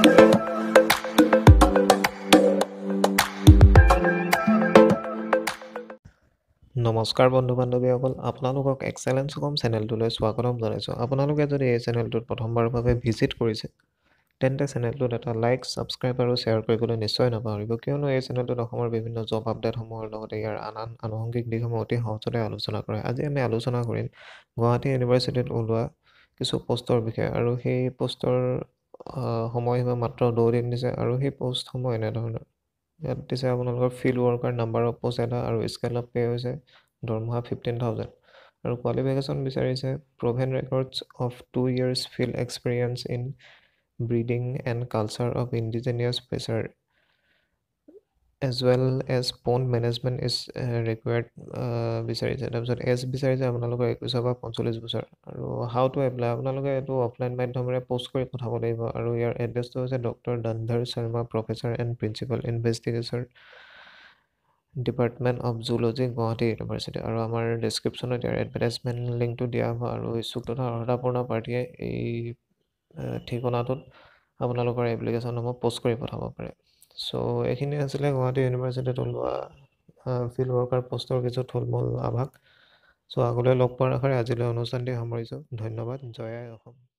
নমস্কাৰ বন্ধু বান্ধৱীসকল, আপোনালোকক এক্সেলেন্স কম চেনেলটোলৈ স্বাগতম জনাইছোঁ। আপোনালোকে যদি এই চেনেলটোত প্ৰথমবাৰৰ বাবে ভিজিট কৰিছে তেন্তে চেনেলটোত এটা লাইক, ছাবস্ক্ৰাইব আৰু শ্বেয়াৰ কৰিবলৈ নিশ্চয় নাপাহৰিব, কিয়নো এই চেনেলটোত অসমৰ বিভিন্ন জব আপডেটসমূহৰ লগতে ইয়াৰ আন আনুষংগিক দিশসমূহ অতি সহজতে আলোচনা কৰে। আজি আমি আলোচনা কৰিম গুৱাহাটী ইউনিভাৰ্চিটিত ওলোৱা কিছু পষ্টৰ বিষয়ে, আৰু সেই পষ্টৰ সময়সীমা মাত্ৰ 2 দিন দিছে, আৰু সেই পষ্টসমূহ এনেধৰণৰ। ইয়াত দিছে আপোনালোকৰ field worker, number of post এটা, আৰু স্কেল অফ পে হৈছে দৰমহা 15,000, আৰু কোৱালিফিকেশ্যন বিচাৰিছে proven records of 2 years field experience in breeding and culture of indigenous fishes as well as pond management is required বিচাৰিছে। তাৰপিছত এজ বিচাৰিছে আপোনালোকৰ 21 পৰা 45 বছৰ, আৰু হাউ টু এপ্লাই আপোনালোকে এইটো অফলাইন মাধ্যমেৰে পষ্ট কৰি পঠাব লাগিব, আৰু ইয়াৰ এড্ৰেছটো হৈছে doctor Dhandhar Sharma, professor and principal investigation department of zoology, Guwahati university. আৰু আমাৰ ডেছক্ৰিপশ্যনত ইয়াৰ এডভাৰটাইজমেণ্ট লিংকটো দিয়া হ'ব, আৰু ইচ্ছুক তথা অৰ্হতাপূৰ্ণ প্ৰাৰ্থীয়ে এই ঠিকনাটোত আপোনালোকৰ এপ্লিকেশ্যনসমূহ পষ্ট কৰি পঠাব পাৰে। চ' এইখিনি আছিলে গুৱাহাটী ইউনিভাৰ্চিটিত ওলোৱা ফিল্ড ৱৰ্কাৰ পষ্টৰ কিছু থুলমূল আভাস। চ' আগলৈ লগ পোৱাৰ আশাৰে আজিলৈ অনুষ্ঠানটি সামৰিছোঁ। ধন্যবাদ। জয় আই অসম।